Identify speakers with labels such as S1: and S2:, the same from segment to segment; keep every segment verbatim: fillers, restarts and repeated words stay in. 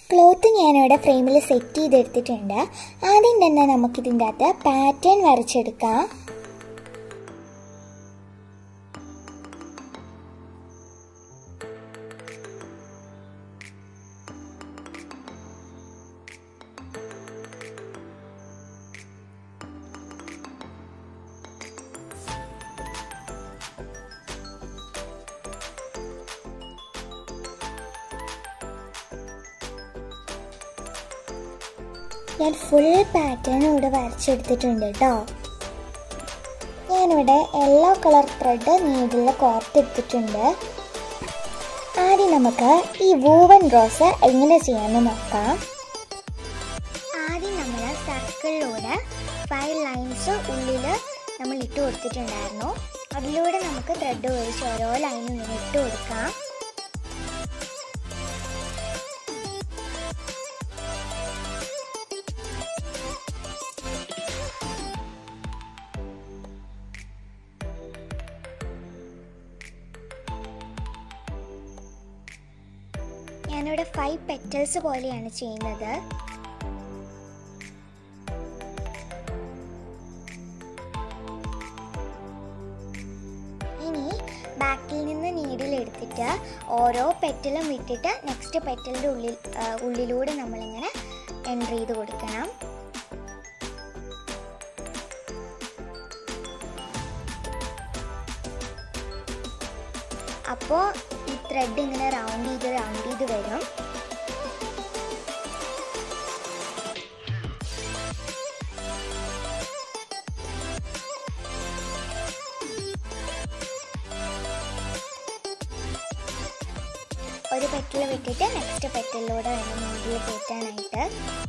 S1: Cloth ഞാനിവിടെ ഫ്രെയിമിൽ set ചെയ്തെടുത്തിട്ടുണ്ട്. ആദ്യം തന്നെ നമുക്കിതിൻ്റെ അകത്ത് പാറ്റേൺ വരച്ചെടുക്കാം. ഞാൻ ഫുൾ പാറ്റേൺ ഇവിടെ വരച്ചെടുത്തിട്ടുണ്ട് കേട്ടോ. ഞാനിവിടെ യെല്ലോ കളർ ത്രെഡ് നീഡിൽ കോർത്തെടുത്തിട്ടുണ്ട്. ആദ്യം നമുക്ക് ഈ വൂവൻ റോസ് എങ്ങനെ ചെയ്യാമെന്ന് നോക്കാം. ആദ്യം നമ്മൾ സർക്കിളിലൂടെ ഫൈവ് ലൈൻസ് ഉള്ളിൽ നമ്മൾ ഇട്ട് കൊടുത്തിട്ടുണ്ടായിരുന്നു. അതിലൂടെ നമുക്ക് ത്രെഡ് വലിച്ച് ഓരോ ലൈനും ഇങ്ങനെ ഇട്ട് കൊടുക്കാം. ഞാനിവിടെ ഫൈവ് പെറ്റൽസ് പോലെയാണ് ചെയ്യുന്നത്. ഇനി ബാക്കിൽ നിന്ന് നീഡിൽ എടുത്തിട്ട് ഓരോ പെറ്റലും വിട്ടിട്ട് നെക്സ്റ്റ് പെറ്റലിൻ്റെ ഉള്ളിൽ ഉള്ളിലൂടെ നമ്മളിങ്ങനെ എൻട്രി ചെയ്ത് കൊടുക്കണം. അപ്പോൾ ഈ ത്രെഡ് ഇങ്ങനെ റൗണ്ട് ചെയ്ത് റൗണ്ട് ചെയ്ത് വരും. ഒരു പെറ്റൽ വിട്ടിട്ട് നെക്സ്റ്റ് പെറ്റലിലൂടെ വേണം നീഡിൽ കയറ്റാനായിട്ട്.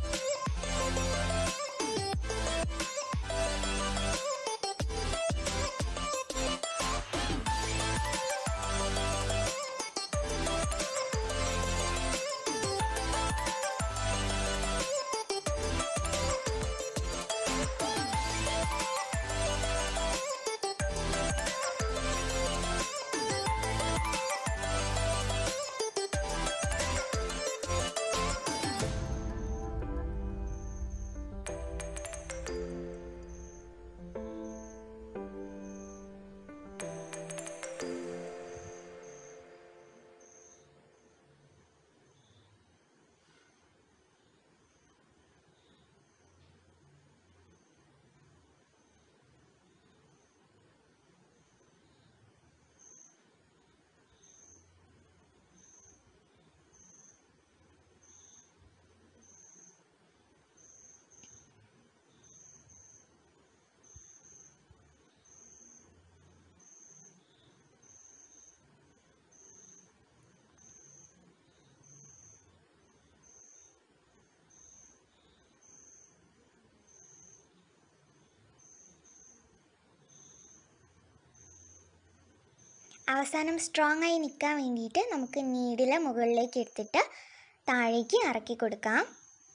S1: അവസാനം സ്ട്രോങ് ആയി നിൽക്കാൻ വേണ്ടിയിട്ട് നമുക്ക് നീഡിൽ മുകളിലേക്ക് എടുത്തിട്ട് താഴേക്ക് ഇറക്കി കൊടുക്കാം.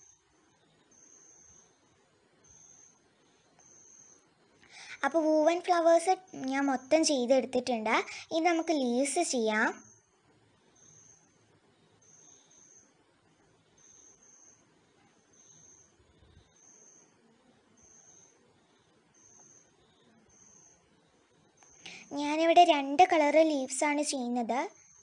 S1: അപ്പോൾ വൂവൻ ഫ്ലവേഴ്സ് ഞാൻ മൊത്തം ചെയ്തെടുത്തിട്ടുണ്ട്. ഇത് നമുക്ക് ലീവ്സ് ചെയ്യാം. ഞാനിവിടെ രണ്ട് കളറ് ലീവ്സാണ് ചെയ്യുന്നത്.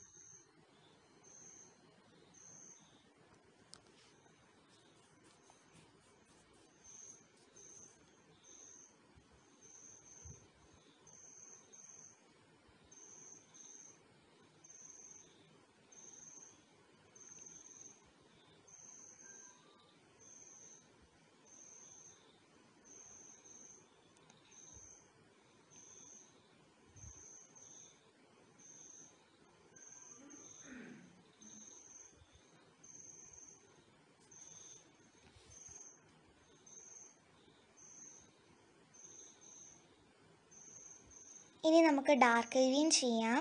S1: ഇനി നമുക്ക് ഡാർക്ക് ഗ്രീൻ ചെയ്യാം.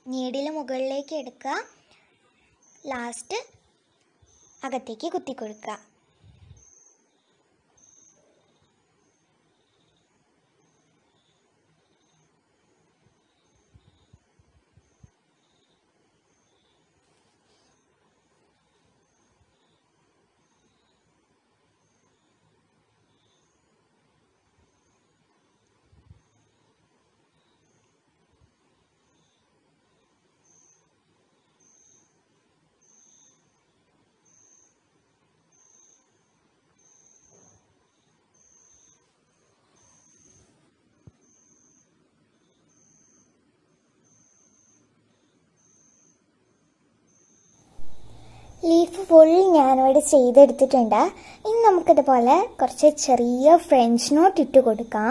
S1: നീഡിൽ മുകളിലേക്ക് എടുക്കുക, ലാസ്റ്റ് അകത്തേക്ക് കുത്തി കൊടുക്കുക. ലീഫ് ഫുൾ ഞാനിവിടെ ചെയ്തെടുത്തിട്ടുണ്ട്. ഇനി നമുക്കിതുപോലെ കുറച്ച് ചെറിയ ഫ്രഞ്ച് നോട്ട് ഇട്ട് കൊടുക്കാം.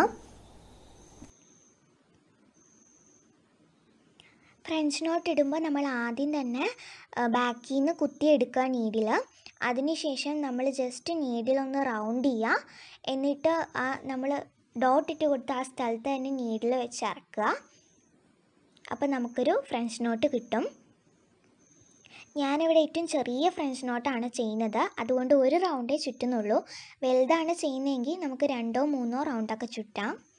S1: ഫ്രഞ്ച് നോട്ട് ഇടുമ്പോൾ നമ്മൾ ആദ്യം തന്നെ ബാക്കിൽ നിന്ന് കുത്തിയെടുക്കുക നീഡിൽ. അതിനുശേഷം നമ്മൾ ജസ്റ്റ് നീഡിലൊന്ന് റൗണ്ട് ചെയ്യുക. എന്നിട്ട് ആ നമ്മൾ ഡോട്ട് ഇട്ട് കൊടുത്ത ആ സ്ഥലത്ത് തന്നെ നീഡിൽ വെച്ച് ഇറക്കുക. അപ്പോൾ നമുക്കൊരു ഫ്രഞ്ച് നോട്ട് കിട്ടും. ഞാനിവിടെ ഏറ്റവും ചെറിയ ഫ്രഞ്ച് നോട്ടാണ് ചെയ്യുന്നത്, അതുകൊണ്ട് ഒരു റൗണ്ടേ ചുറ്റുന്നുള്ളൂ. വലുതാണ് ചെയ്യുന്നതെങ്കിൽ നമുക്ക് രണ്ടോ മൂന്നോ റൗണ്ടൊക്കെ ചുറ്റാം.